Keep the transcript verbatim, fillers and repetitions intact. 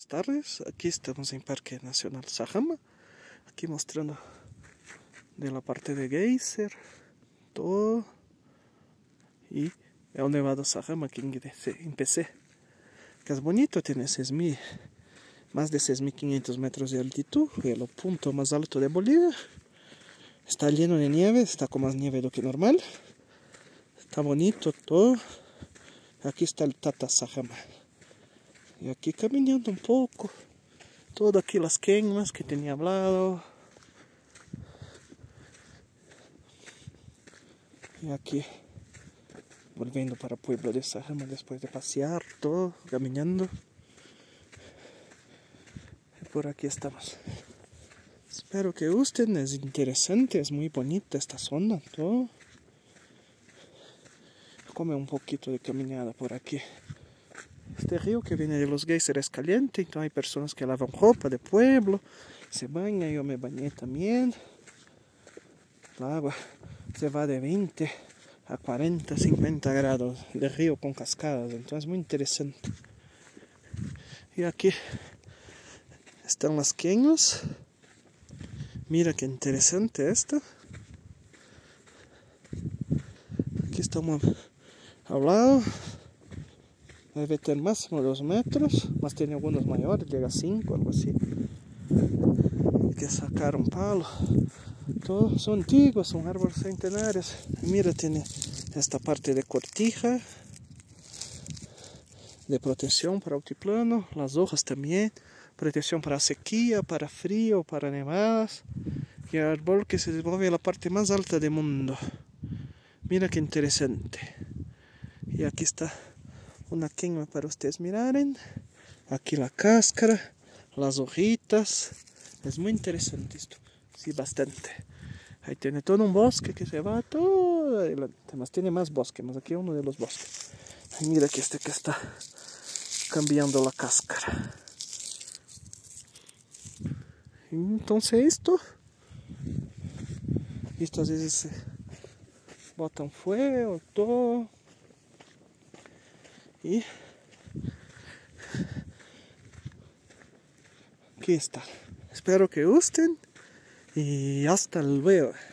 Buenas tardes, aquí estamos en Parque Nacional Sajama, aquí mostrando de la parte de geyser, todo, y el Nevado Sajama que empecé, que es bonito, tiene seis mil, más de seis mil quinientos metros de altitud, es el punto más alto de Bolivia, está lleno de nieve, está con más nieve de lo que normal, está bonito todo, aquí está el Tata Sajama. Y aquí caminando un poco, todo aquí las quemas que tenía hablado. Y aquí volviendo para Pueblo de Sajama después de pasear todo, caminando. Y por aquí estamos. Espero que gusten, es interesante, es muy bonita esta zona, todo. Come un poquito de caminada por aquí. Este río que viene de los geysers es caliente, entonces hay personas que lavan ropa de pueblo, se bañan, yo me bañé también. El agua se va de veinte a cuarenta, cincuenta grados de río con cascadas, entonces es muy interesante. Y aquí están las queñas, mira qué interesante esto. Aquí estamos al lado. Debe tener máximo dos metros, más tiene algunos mayores, llega a cinco, algo así. Hay que sacar un palo. Todos son antiguos, son árboles centenarios. Mira, tiene esta parte de cortija, de protección para altiplano, las hojas también, protección para sequía, para frío, para nevadas. Y el árbol que se desenvuelve en la parte más alta del mundo. Mira qué interesante. Y aquí está una quema para ustedes miraren. Aquí la cáscara, las hojitas. Es muy interesante esto. Sí, bastante. Ahí tiene todo un bosque que se va todo adelante. Más tiene más bosque, más aquí uno de los bosques. Y mira que este que está cambiando la cáscara. Entonces esto. Esto a veces se botan fuego, todo. Y aquí está. Espero que gusten y hasta luego.